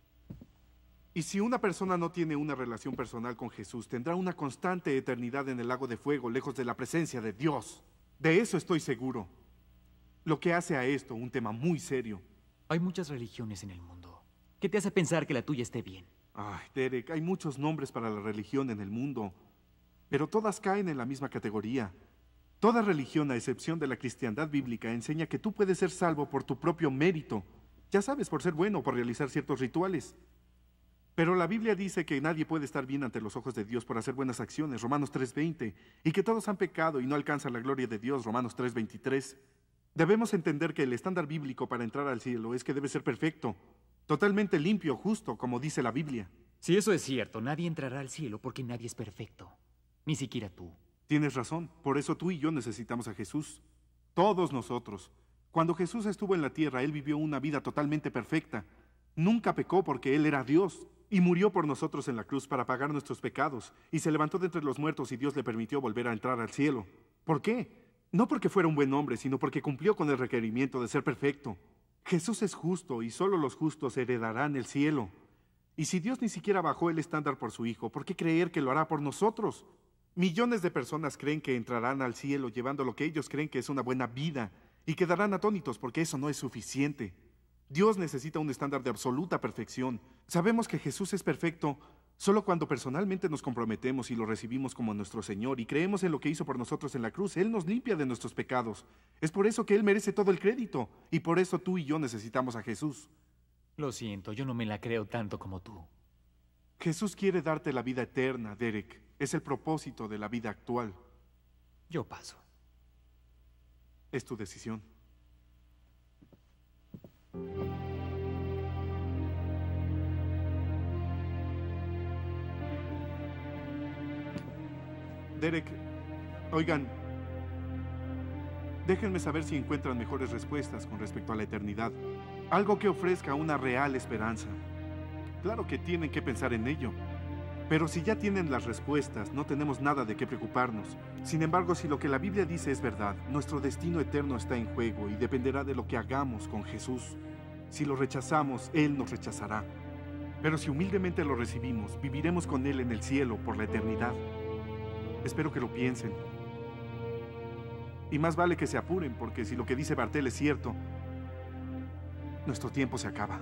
Y si una persona no tiene una relación personal con Jesús, tendrá una constante eternidad en el lago de fuego, lejos de la presencia de Dios. De eso estoy seguro. Lo que hace a esto un tema muy serio. Hay muchas religiones en el mundo. ¿Qué te hace pensar que la tuya esté bien? Ay, Derek, hay muchos nombres para la religión en el mundo, pero todas caen en la misma categoría. Toda religión, a excepción de la cristiandad bíblica, enseña que tú puedes ser salvo por tu propio mérito. Ya sabes, por ser bueno o por realizar ciertos rituales. Pero la Biblia dice que nadie puede estar bien ante los ojos de Dios por hacer buenas acciones, Romanos tres veinte, y que todos han pecado y no alcanzan la gloria de Dios, Romanos tres veintitrés. Debemos entender que el estándar bíblico para entrar al cielo es que debe ser perfecto, totalmente limpio, justo, como dice la Biblia. Si eso es cierto, nadie entrará al cielo porque nadie es perfecto. Ni siquiera tú. Tienes razón, por eso tú y yo necesitamos a Jesús. Todos nosotros. Cuando Jesús estuvo en la tierra, Él vivió una vida totalmente perfecta. Nunca pecó porque Él era Dios. Y murió por nosotros en la cruz para pagar nuestros pecados. Y se levantó de entre los muertos y Dios le permitió volver a entrar al cielo. ¿Por qué? No porque fuera un buen hombre, sino porque cumplió con el requerimiento de ser perfecto. Jesús es justo y solo los justos heredarán el cielo. Y si Dios ni siquiera bajó el estándar por su Hijo, ¿por qué creer que lo hará por nosotros? Millones de personas creen que entrarán al cielo llevando lo que ellos creen que es una buena vida y quedarán atónitos porque eso no es suficiente. Dios necesita un estándar de absoluta perfección. Sabemos que Jesús es perfecto solo cuando personalmente nos comprometemos y lo recibimos como nuestro Señor y creemos en lo que hizo por nosotros en la cruz. Él nos limpia de nuestros pecados. Es por eso que Él merece todo el crédito y por eso tú y yo necesitamos a Jesús. Lo siento, yo no me la creo tanto como tú. Jesús quiere darte la vida eterna, Derek. Es el propósito de la vida actual. Yo paso. Es tu decisión. Derek, oigan, déjenme saber si encuentran mejores respuestas con respecto a la eternidad. Algo que ofrezca una real esperanza. Claro que tienen que pensar en ello. Pero si ya tienen las respuestas, no tenemos nada de qué preocuparnos. Sin embargo, si lo que la Biblia dice es verdad, nuestro destino eterno está en juego y dependerá de lo que hagamos con Jesús. Si lo rechazamos, Él nos rechazará. Pero si humildemente lo recibimos, viviremos con Él en el cielo por la eternidad. Espero que lo piensen. Y más vale que se apuren, porque si lo que dice Bartel es cierto, nuestro tiempo se acaba.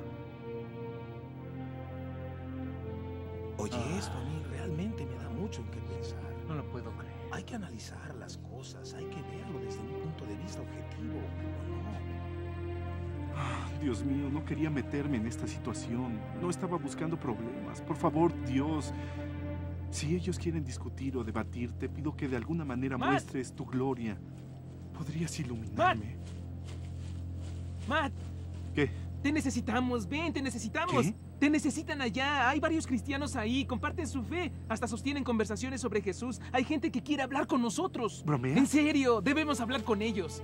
Oye, esto a mí realmente me da mucho en qué pensar. No lo puedo creer. Hay que analizar las cosas, hay que verlo desde un punto de vista objetivo, ¿o no? Ah, Dios mío, no quería meterme en esta situación. No estaba buscando problemas. Por favor, Dios, si ellos quieren discutir o debatir, te pido que de alguna manera Matt. muestres tu gloria. ¿Podrías iluminarme? Matt. ¿Qué? Te necesitamos, ven, te necesitamos. ¿Qué? Te necesitan allá. Hay varios cristianos ahí, comparten su fe. Hasta sostienen conversaciones sobre Jesús. Hay gente que quiere hablar con nosotros. ¿Bromeas? En serio, debemos hablar con ellos.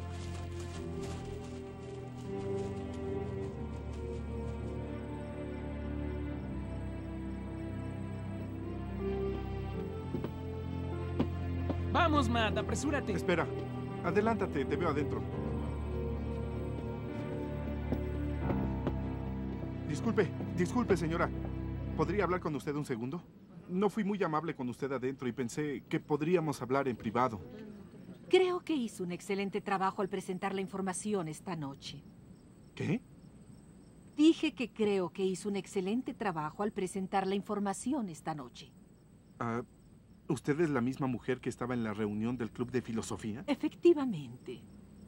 Vamos, Matt, apresúrate. Espera, adelántate, te veo adentro. Disculpe, disculpe, señora. ¿Podría hablar con usted un segundo? No fui muy amable con usted adentro y pensé que podríamos hablar en privado. Creo que hizo un excelente trabajo al presentar la información esta noche. ¿Qué? Dije que creo que hizo un excelente trabajo al presentar la información esta noche. Ah, ¿usted es la misma mujer que estaba en la reunión del Club de Filosofía? Efectivamente.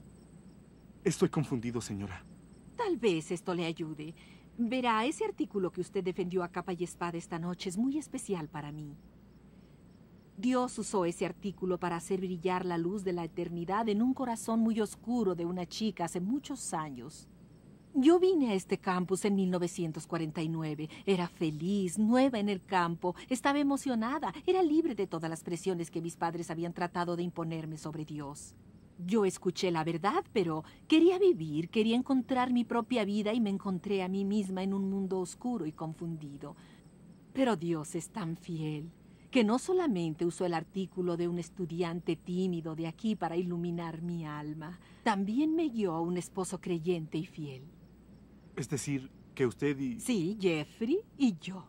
Estoy confundido, señora. Tal vez esto le ayude. Verá, ese artículo que usted defendió a capa y espada esta noche es muy especial para mí. Dios usó ese artículo para hacer brillar la luz de la eternidad en un corazón muy oscuro de una chica hace muchos años. Yo vine a este campus en mil novecientos cuarenta y nueve. Era feliz, nueva en el campo, estaba emocionada, era libre de todas las presiones que mis padres habían tratado de imponerme sobre Dios. Yo escuché la verdad, pero quería vivir, quería encontrar mi propia vida y me encontré a mí misma en un mundo oscuro y confundido. Pero Dios es tan fiel que no solamente usó el artículo de un estudiante tímido de aquí para iluminar mi alma, también me guió a un esposo creyente y fiel. Es decir, que usted y... Sí, Jeffrey y yo.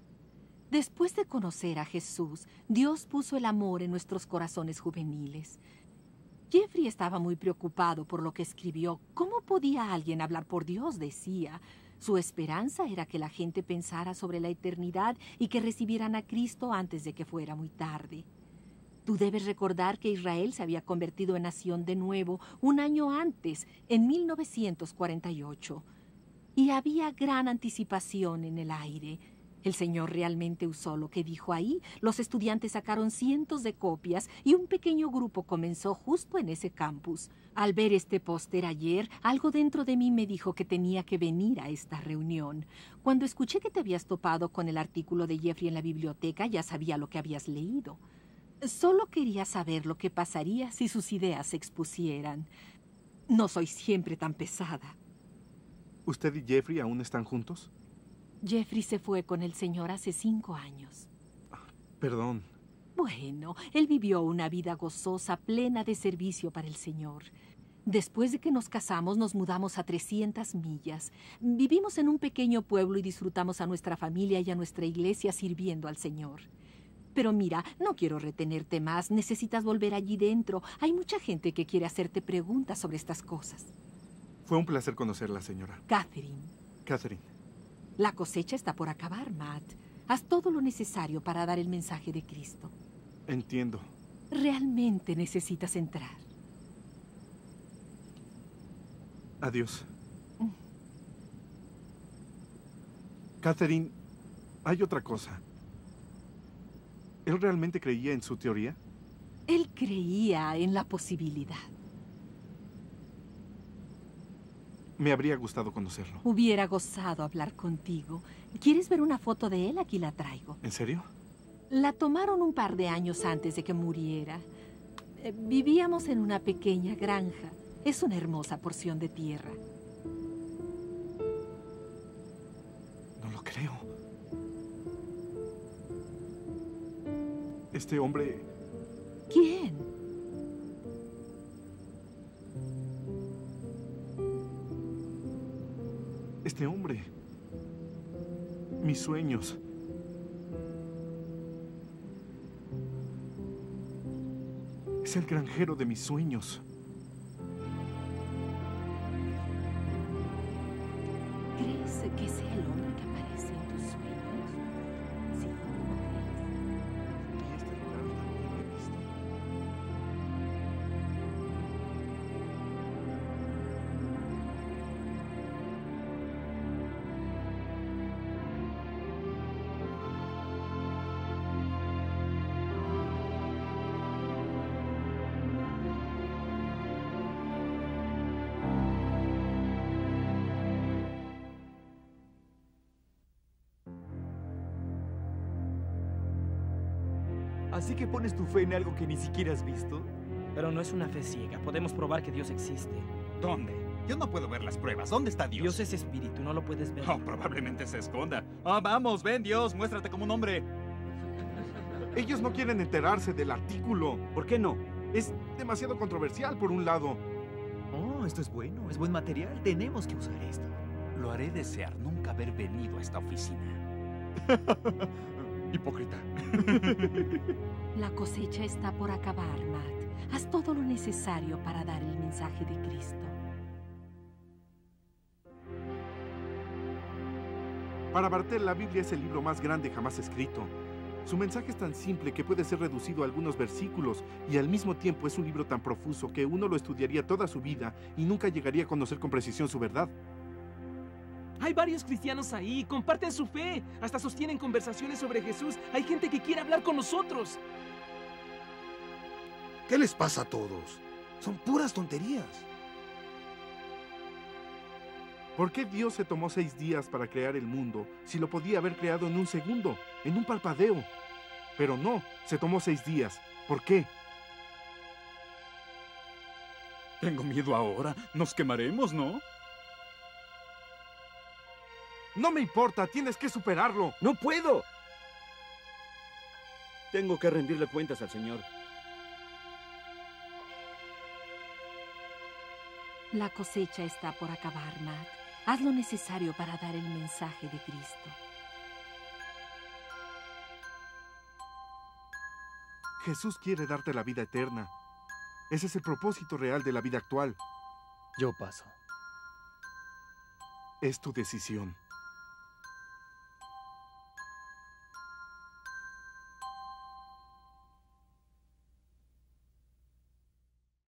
Después de conocer a Jesús, Dios puso el amor en nuestros corazones juveniles. Jeffrey estaba muy preocupado por lo que escribió. ¿Cómo podía alguien hablar por Dios?, decía. Su esperanza era que la gente pensara sobre la eternidad y que recibieran a Cristo antes de que fuera muy tarde. Tú debes recordar que Israel se había convertido en nación de nuevo un año antes, en mil novecientos cuarenta y ocho. Y había gran anticipación en el aire. El Señor realmente usó lo que dijo ahí. Los estudiantes sacaron cientos de copias y un pequeño grupo comenzó justo en ese campus. Al ver este póster ayer, algo dentro de mí me dijo que tenía que venir a esta reunión. Cuando escuché que te habías topado con el artículo de Jeffrey en la biblioteca, ya sabía lo que habías leído. Solo quería saber lo que pasaría si sus ideas se expusieran. No soy siempre tan pesada. ¿Usted y Jeffrey aún están juntos? Jeffrey se fue con el Señor hace cinco años. Perdón. Bueno, él vivió una vida gozosa, plena de servicio para el Señor. Después de que nos casamos, nos mudamos a trescientas millas. Vivimos en un pequeño pueblo y disfrutamos a nuestra familia y a nuestra iglesia sirviendo al Señor. Pero mira, no quiero retenerte más. Necesitas volver allí dentro. Hay mucha gente que quiere hacerte preguntas sobre estas cosas. Fue un placer conocerla, señora. Catherine. Catherine. La cosecha está por acabar, Matt. Haz todo lo necesario para dar el mensaje de Cristo. Entiendo. Realmente necesitas entrar. Adiós. Mm. Catherine, hay otra cosa. ¿Él realmente creía en su teoría? Él creía en la posibilidad. Me habría gustado conocerlo. Hubiera gozado hablar contigo. ¿Quieres ver una foto de él? Aquí la traigo. ¿En serio? La tomaron un par de años antes de que muriera. Eh, Vivíamos en una pequeña granja. Es una hermosa porción de tierra. No lo creo. Este hombre... ¿Quién? Este hombre... Mis sueños... Es el granjero de mis sueños. ¿Crees que sea el hombre que aparece en tus sueños? Sí, ¿lo ¿Así que pones tu fe en algo que ni siquiera has visto? Pero no es una fe ciega. Podemos probar que Dios existe. ¿Dónde? Yo no puedo ver las pruebas. ¿Dónde está Dios? Dios es espíritu, no lo puedes ver. Oh, probablemente se esconda. Ah, vamos, ven, Dios, muéstrate como un hombre. Ellos no quieren enterarse del artículo. ¿Por qué no? Es demasiado controversial, por un lado. Oh, esto es bueno, es buen material. Tenemos que usar esto. Lo haré desear nunca haber venido a esta oficina. Hipócrita. La cosecha está por acabar, Matt. Haz todo lo necesario para dar el mensaje de Cristo. Para Bartel, la Biblia es el libro más grande jamás escrito. Su mensaje es tan simple que puede ser reducido a algunos versículos y al mismo tiempo es un libro tan profuso que uno lo estudiaría toda su vida y nunca llegaría a conocer con precisión su verdad. Hay varios cristianos ahí, comparten su fe, hasta sostienen conversaciones sobre Jesús. Hay gente que quiere hablar con nosotros. ¿Qué les pasa a todos? Son puras tonterías. ¿Por qué Dios se tomó seis días para crear el mundo si lo podía haber creado en un segundo, en un parpadeo? Pero no, se tomó seis días. ¿Por qué? Tengo miedo ahora. Nos quemaremos, ¿no? No me importa, tienes que superarlo. ¡No puedo! Tengo que rendirle cuentas al Señor. La cosecha está por acabar, Matt. Haz lo necesario para dar el mensaje de Cristo. Jesús quiere darte la vida eterna. Ese es el propósito real de la vida actual. Yo paso. Es tu decisión.